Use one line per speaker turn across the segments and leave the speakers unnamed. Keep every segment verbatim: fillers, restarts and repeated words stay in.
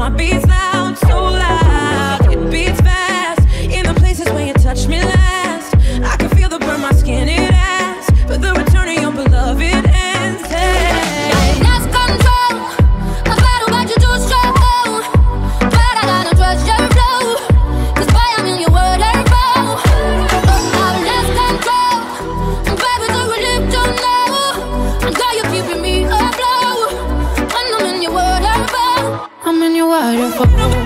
heart beats loud, so loud. It beats fast in the places where you touch me last. I can feel the burn my skin, it asks, but the return of your beloved ends. Hey.
I lost control, I battle but you're too strong. But I gotta trust your flow, cause boy, I'm in your waterfall. I lost control, and baby, the relief don't know. And girl, you're keeping me afloat. When I'm in your waterfall, I'm in your waterfall.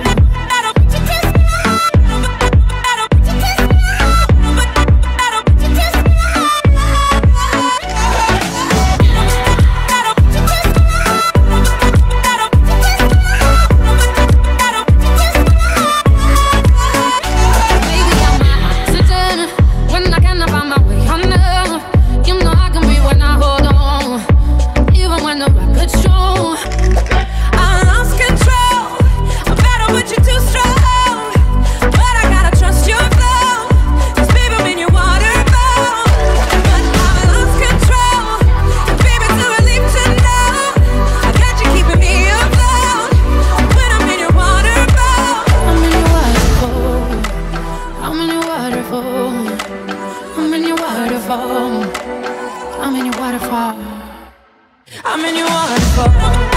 I'm in your waterfall. I'm in your waterfall.
I'm in your waterfall.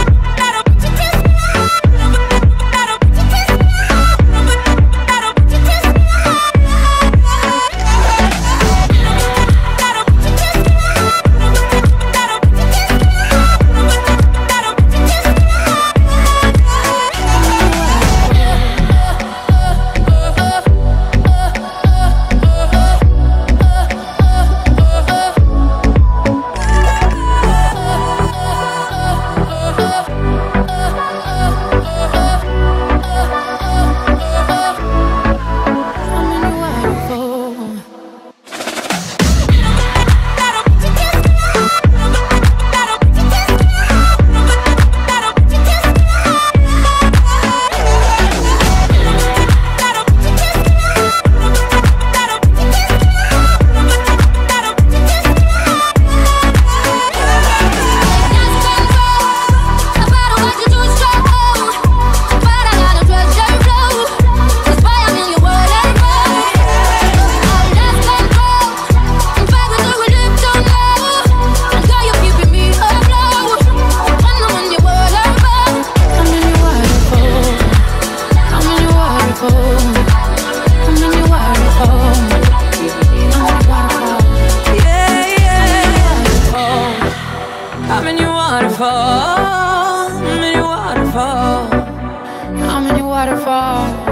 I'm in your waterfall. I'm in your waterfall.
I'm in your waterfall.